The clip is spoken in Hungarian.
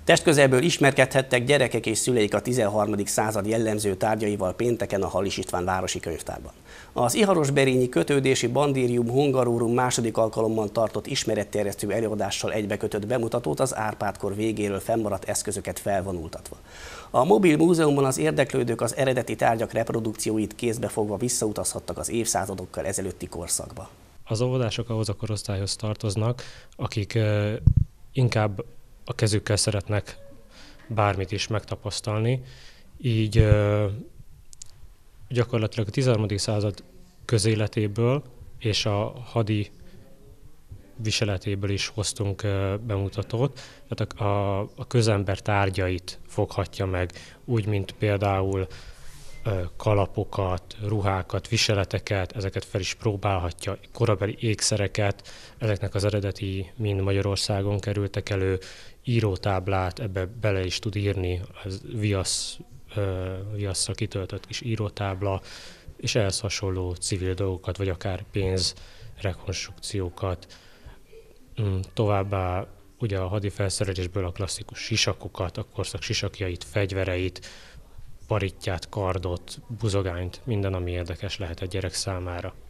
Testközelből ismerkedhettek gyerekek és szüleik a 13. század jellemző tárgyaival pénteken a Halis István városi könyvtárban. Az iharosberényi kötődési bandérium hungarorum második alkalommal tartott ismeretterjesztő előadással egybekötött bemutatót az Árpád-kor végéről fennmaradt eszközöket felvonultatva. A mobil múzeumban az érdeklődők az eredeti tárgyak reprodukcióit kézbe fogva visszautazhattak az évszázadokkal ezelőtti korszakba. Az óvodások ahhoz a korosztályhoz tartoznak, akik inkább a kezükkel szeretnek bármit is megtapasztalni, így gyakorlatilag a 13. század közéletéből és a hadi viseletéből is hoztunk bemutatót, tehát a közember tárgyait foghatja meg, úgy, mint például kalapokat, ruhákat, viseleteket, ezeket fel is próbálhatja, korabeli ékszereket, ezeknek az eredeti mind Magyarországon kerültek elő, írótáblát, ebbe bele is tud írni, az viasszal kitöltött kis írótábla, és ehhez hasonló civil dolgokat, vagy akár pénzrekonstrukciókat. Továbbá ugye a hadi felszerelésből a klasszikus sisakokat, a korszak sisakjait, fegyvereit, parittyát, kardot, buzogányt, minden, ami érdekes lehet egy gyerek számára.